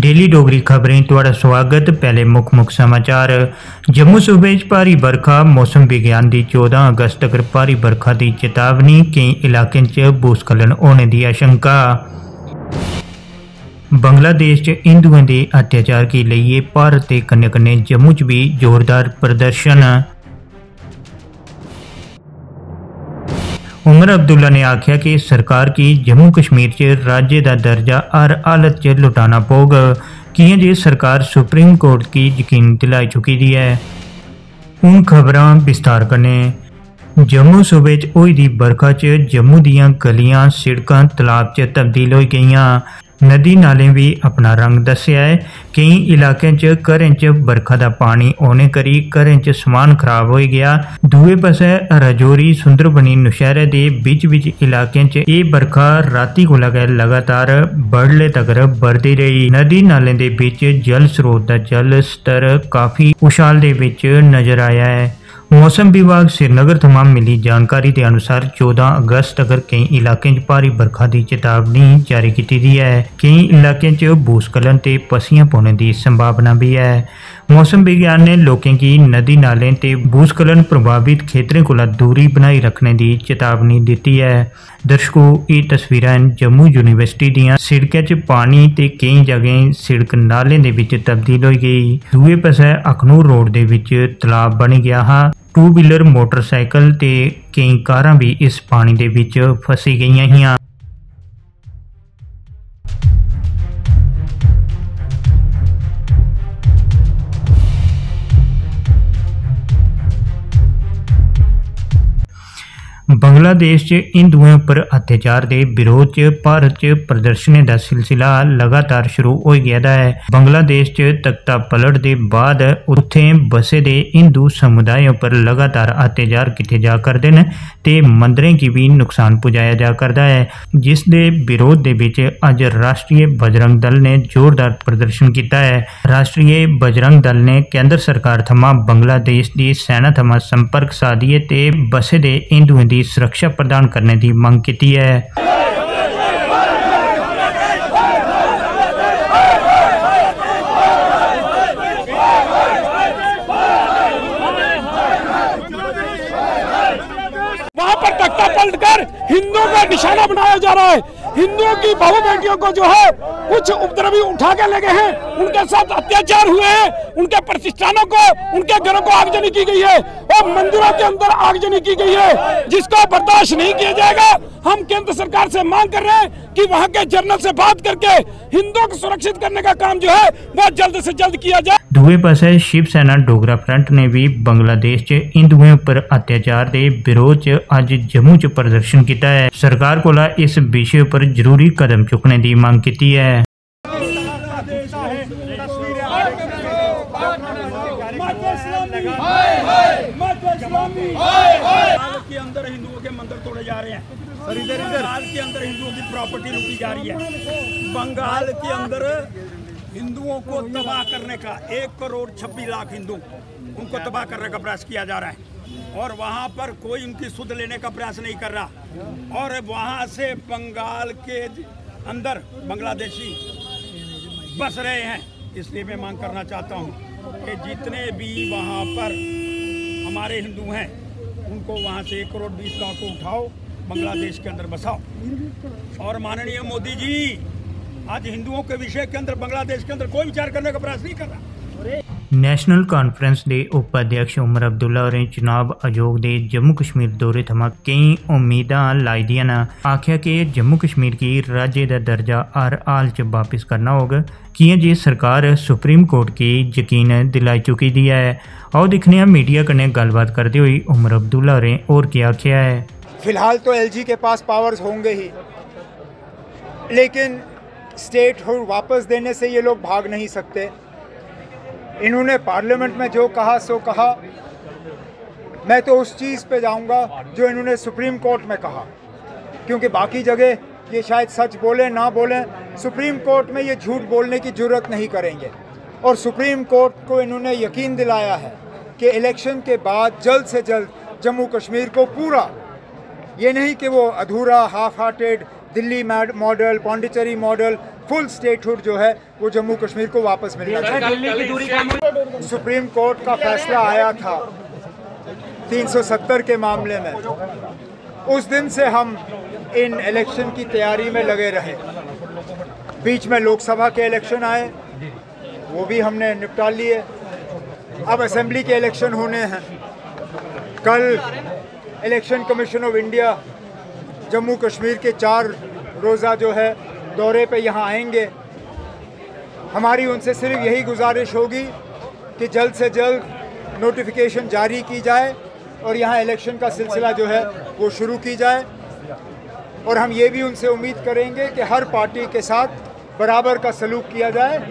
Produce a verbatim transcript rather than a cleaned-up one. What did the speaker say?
Daily Dogri खबरें तुहाड़ा स्वागत। पहले मुख मुख समाचार। जम्मू सूबे च भारी बरखा, मौसम विज्ञान की चौदह अगस्त तक भारी बरखा की चेतावनी, कई इलाकों च भूस्खलन होने की आशंका। बांग्लादेश च हिंदुओं के अत्याचार की लेइए भारत के कन्ने कन्ने जम्मू च भी जोरदार प्रदर्शन। उमर अब्दुल्ला ने आख्या कि सरकार की जम्मू कश्मीर च राज्य का दर्जा हर हालत च लुटाना पौग, कियां जे सरकार सुप्रीम कोर्ट की यकीन दिलाई चुकी दी है। हूँ खबरां विस्तार कन्नै। जम्मू सूबे च होई दी बरखा च जम्मू दियां गलियां सड़कां तलाब च तब्दील हो गईयां। नदी नाले भी अपना रंग दस्सेआ है। कई इलाकों च घरें च बरखा का पानी होने करी घरें च समान खराब हो गया। दूए पासे राजौरी सुंदरबनी नौशहरे के बिच बिच इलाकों च यह बरखा राती को गै लगातार बड़ले तक बढ़ती रही। नदी नाले के बिच जल स्रोत का जल स्तर काफी उछाल दे विच नजर आया है। मौसम विभाग श्रीनगर थमां मिली जानकारी के अनुसार चौदह अगस्त तक कई इलाकों च भारी बरखा की चेतावनी जारी की दी है। कई इलाकों च भूस्खलन ते पस्सियां पौने की संभावना भी है। मौसम विज्ञान ने लोगों की नदी नाले ते भूस्खलन प्रभावित खेतरों को दूरी बनाई रखने की चेतावनी दी है। दर्शकों, ये तस्वीरां जम्मू यूनिवर्सिटी दियां सड़कों च पानी ते कई जगह सड़क नाले दे विच तब्दील हो गई। दूए पासे अखनूर रोड दे विच तलाब बन गया हा। टू व्हीलर मोटरसाइकिल ते कई कारां भी इस पानी दे विच फसी गईयां हियां। बांग्लादेश च हिंदुओं पर अत्याचार के विरोध च भारत च प्रदर्शनें का सिलसिला लगातार शुरू हो गया है। बांग्लादेश च तख्ता पलट के बाद उत्थे बसे दे हिंदू समुदायों पर लगातार अत्याचार किए जा करते हैं ते मंदिरों की भी नुकसान पुजाया जा करता है, जिस दे विरोध दे विच अज राष्ट्रीय बजरंग दल ने जोरदार प्रदर्शन किया है। राष्ट्रीय बजरंग दल ने केंद्र सरकार थमां बांग्लादेश की सेना थमां संपर्क साधिए ते बसे दे हिंदुओं की सुरक्षा प्रदान करने की मांग की है। वहाँ पर तख्ता पलटकर हिंदुओं का निशाना बनाया जा रहा है। हिंदुओं की बहू बेटियों को जो है कुछ उपद्रवी उठा के ले गए हैं, उनके साथ अत्याचार हुए हैं, उनके प्रतिष्ठानों को, उनके घरों को आगजनी की गई है और मंदिरों के अंदर आगजनी की गई है, जिसको बर्दाश्त नहीं किया जाएगा। हम केंद्र सरकार से मांग कर रहे हैं कि वहाँ के जनरल से बात करके हिंदुओं को सुरक्षित करने का काम जो है वो जल्द से जल्द किया जाए। दूसरे पासे शिवसेना डोगरा फ्रंट ने भी बांग्लादेश च हिंदुओं पर अत्याचार के विरोध च अज जम्मू च प्रदर्शन किया है। सरकार को इस विषय पर जरूरी कदम चुकने की मांग की है। के अंदर हिंदुओं के मंदिर तोड़े जा रहे हैं, बंगाल के अंदर हिंदुओं की प्रॉपर्टी लूटी जा रही है, बंगाल के अंदर हिंदुओं को तबाह करने का एक करोड़ छब्बीस लाख हिंदू उनको तबाह करने का प्रयास किया जा रहा है और वहाँ पर कोई उनकी सुध लेने का प्रयास नहीं कर रहा। और वहाँ से बंगाल के अंदर बांग्लादेशी बस रहे हैं। इसलिए मैं मांग करना चाहता हूँ कि जितने भी वहाँ पर हमारे हिंदू हैं उनको वहाँ से एक करोड़ बीस लाख को उठाओ, बांग्लादेश के अंदर बसाओ। और माननीय मोदी जी आज हिंदुओं के विषय के अंदर बांग्लादेश के अंदर कोई विचार करने का प्रयास नहीं कर रहा। नेशनल कॉन्फ्रेंस के उपाध्यक्ष उमर अब्दुल्ला और चुनाव आयोग के जम्मू कश्मीर दौरे थमां कई उम्मीदां लाई दियां न। आख्या कि जम्मू कश्मीर की राज्य का दर्जा हर हाल च वापस करना होगा, कियां जे सरकार सुप्रीम कोर्ट की यकीन दिलाई चुकी दी है। आओ दिखने मीडिया कन्नै गलबात करते हुए उमर अब्दुल्ला होरें और क्या आख्या है। फिलहाल तो एलजी के पास पावर्स होंगे ही, लेकिन स्टेट हुड वापस देने से ये लोग भाग नहीं सकते। इन्होंने पार्लियामेंट में जो कहा सो कहा। मैं तो उस चीज़ पे जाऊंगा जो इन्होंने सुप्रीम कोर्ट में कहा, क्योंकि बाकी जगह ये शायद सच बोले ना बोलें, सुप्रीम कोर्ट में ये झूठ बोलने की जरूरत नहीं करेंगे। और सुप्रीम कोर्ट को इन्होंने यकीन दिलाया है कि इलेक्शन के बाद जल्द से जल्द जम्मू कश्मीर को पूरा, ये नहीं कि वो अधूरा half hearted Delhi model, Pondicherry model, full statehood जो है वो जम्मू कश्मीर को वापस मिलना चाहिए। सुप्रीम कोर्ट का फैसला आया था तीन सौ सत्तर के मामले में, उस दिन से हम इन इलेक्शन की तैयारी में लगे रहे। बीच में लोकसभा के इलेक्शन आए, वो भी हमने निपटा लिए। अब असेंबली के इलेक्शन होने हैं। कल election commission of India Jammu Kashmir के चार रोज़ा जो है दौरे पे यहाँ आएंगे। हमारी उनसे सिर्फ यही गुजारिश होगी कि जल्द से जल्द नोटिफिकेशन जारी की जाए और यहाँ इलेक्शन का सिलसिला जो है वो शुरू की जाए। और हम ये भी उनसे उम्मीद करेंगे कि हर पार्टी के साथ बराबर का सलूक किया जाए।